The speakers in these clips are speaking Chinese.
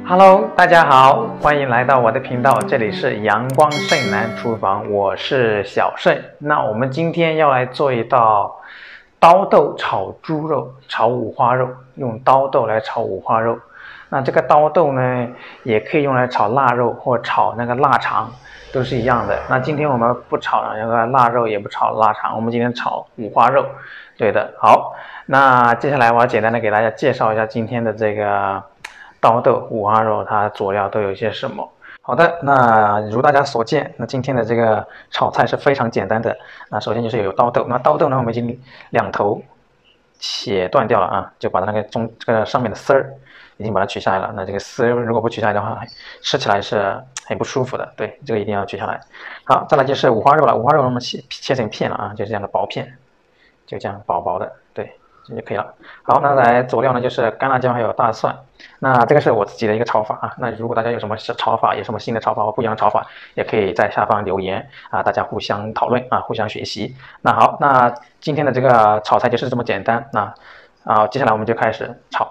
Hello， 大家好，欢迎来到我的频道，这里是阳光盛男厨房，我是小盛。那我们今天要来做一道刀豆炒猪肉、炒五花肉，用刀豆来炒五花肉。那这个刀豆呢，也可以用来炒腊肉或炒那个腊肠，都是一样的。那今天我们不炒那个腊肉，也不炒腊肠，我们今天炒五花肉。对的，好，那接下来我要简单的给大家介绍一下今天的这个刀豆五花肉，它佐料都有一些什么。好的，那如大家所见，那今天的这个炒菜是非常简单的。那首先就是有刀豆，那刀豆呢，我们已经两头切断掉了啊，就把它那个这个上面的丝儿已经把它取下来了。那这个丝如果不取下来的话，吃起来是很不舒服的。对，这个一定要取下来。好，再来就是五花肉了。五花肉我们切成片了啊，就是这样的薄片，就这样薄薄的，对，这就可以了。好，那来佐料呢，就是干辣椒还有大蒜。那这个是我自己的一个炒法啊。那如果大家有什么炒法，有什么新的炒法或不一样的炒法，也可以在下方留言啊，大家互相讨论啊，互相学习。那好，那今天的这个炒菜就是这么简单。那接下来我们就开始炒。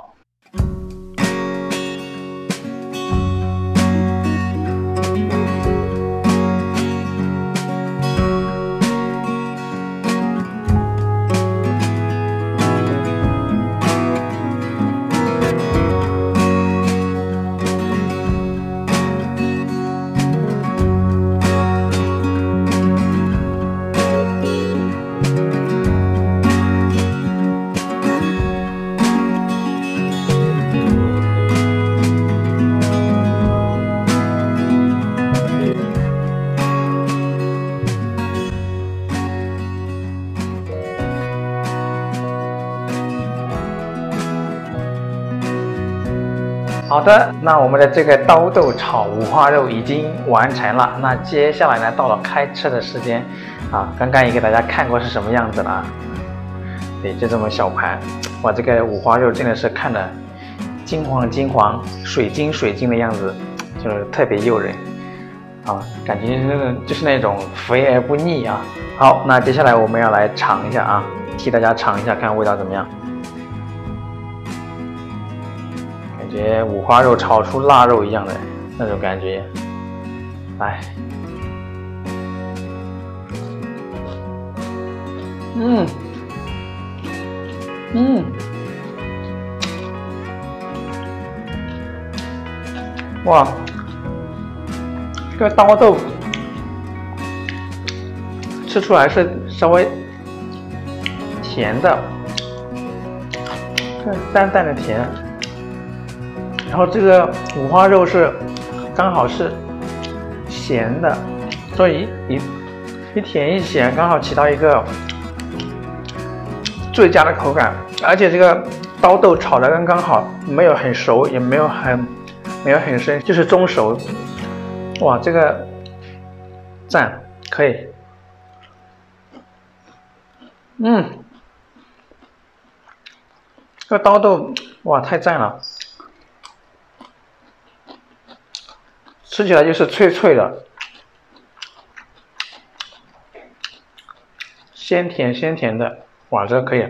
好的，那我们的这个刀豆炒五花肉已经完成了。那接下来呢，到了开吃的时间啊！刚刚也给大家看过是什么样子了。对，就这么小盘，哇，这个五花肉真的是看着金黄金黄、水晶水晶的样子，就是特别诱人啊，感觉就是那种肥而不腻啊。好，那接下来我们要来尝一下啊，替大家尝一下，看味道怎么样。感觉五花肉炒出腊肉一样的那种感觉，来，哇，这个刀豆吃出来是稍微甜的，淡淡的甜。然后这个五花肉是刚好是咸的，所以一甜一咸，刚好起到一个最佳的口感。而且这个刀豆炒的刚刚好，没有很熟，也没有很生，就是中熟。哇，这个赞，可以。这个刀豆哇，太赞了。吃起来就是脆脆的，鲜甜的，哇，这可以，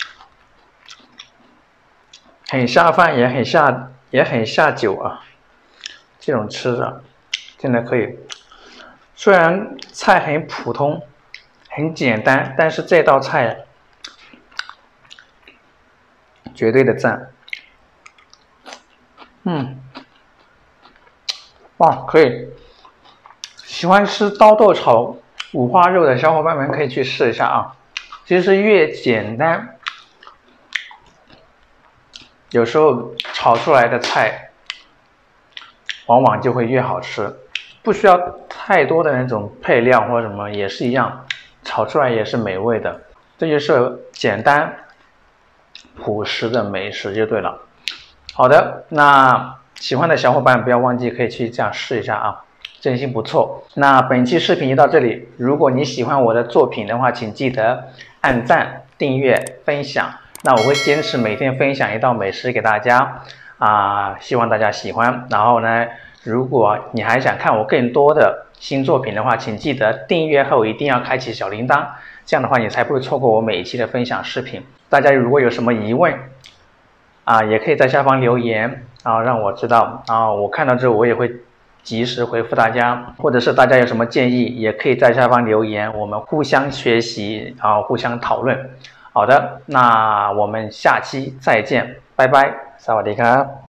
很下饭，也很下酒啊。这种吃的真的可以。虽然菜很普通，很简单，但是这道菜绝对的赞。哇，可以！喜欢吃刀豆炒五花肉的小伙伴们可以去试一下啊。其实越简单，有时候炒出来的菜往往就会越好吃。不需要太多的那种配料或什么，也是一样，炒出来也是美味的。这就是简单朴实的美食就对了。好的，那喜欢的小伙伴不要忘记可以去这样试一下啊，真心不错。那本期视频就到这里，如果你喜欢我的作品的话，请记得按赞、订阅、分享。那我会坚持每天分享一道美食给大家啊，希望大家喜欢。然后呢，如果你还想看我更多的新作品的话，请记得订阅后一定要开启小铃铛，这样的话你才不会错过我每一期的分享视频。大家如果有什么疑问啊，也可以在下方留言让我知道我看到之后我也会及时回复大家，或者是大家有什么建议，也可以在下方留言，我们互相学习互相讨论。好的，那我们下期再见，拜拜，萨瓦迪卡。